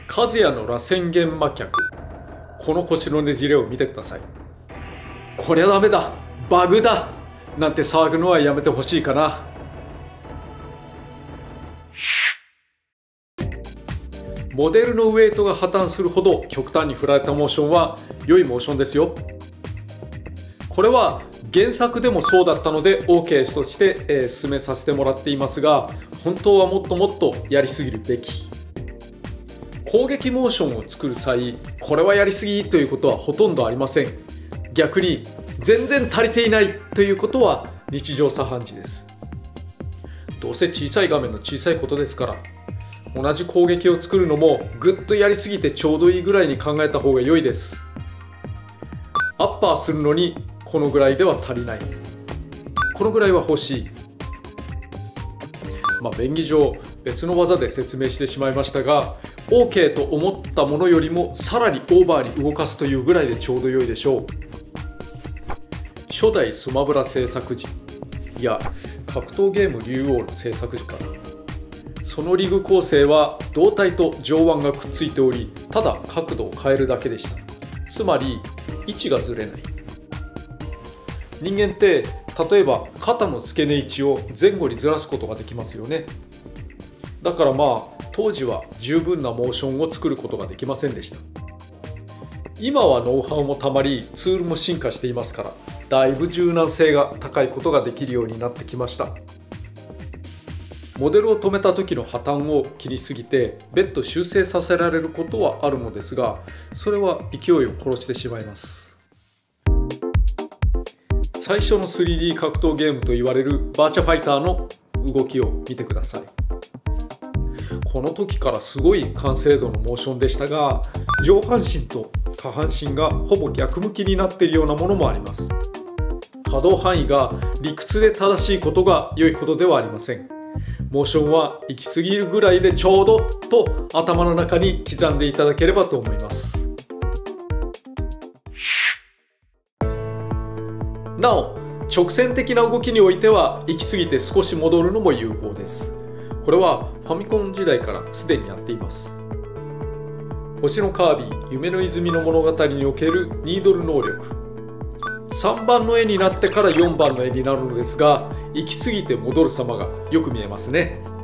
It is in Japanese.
和也の螺旋弦魔脚。この腰のねじれを見てください。こりゃダメだ、バグだなんて騒ぐのはやめてほしいかな。モデルのウエイトが破綻するほど極端に振られたモーションは良いモーションですよ。これは原作でもそうだったので OK として、進めさせてもらっていますが、本当はもっともっとやりすぎるべき。攻撃モーションを作る際、これはやりすぎということはほとんどありません。逆に全然足りていないということは日常茶飯事です。どうせ小さい画面の小さいことですから、同じ攻撃を作るのもぐっとやりすぎてちょうどいいぐらいに考えた方が良いです。アッパーするのにこのぐらいでは足りない。このぐらいは欲しい。便宜上別の技で説明してしまいましたが、 OK と思ったものよりもさらにオーバーに動かすというぐらいでちょうど良いでしょう。初代スマブラ制作時、いや格闘ゲーム竜王の制作時かな。そのリグ構成は胴体と上腕がくっついており、ただ角度を変えるだけでした。つまり位置がずれない。人間って例えば肩の付け根位置を前後にずらすことができますよね。だから当時は十分なモーションを作ることができませんでした。今はノウハウもたまりツールも進化していますから、だいぶ柔軟性が高いことができるようになってきました。モデルを止めた時の破綻を気にしすぎて別途修正させられることはあるのですが、それは勢いを殺してしまいます。最初の 3D 格闘ゲームと言われるバーチャファイターの動きを見てください。この時からすごい完成度のモーションでしたが、上半身と下半身がほぼ逆向きになっているようなものもあります。可動範囲が理屈で正しいことが良いことではありません。モーションは行き過ぎるぐらいでちょうどと頭の中に刻んでいただければと思います。なお、直線的な動きにおいては行き過ぎて少し戻るのも有効です。これはファミコン時代からすでにやっています。星のカービィ夢の泉の物語におけるニードル能力。3番の絵になってから4番の絵になるのですが、行き過ぎて戻る様がよく見えますね。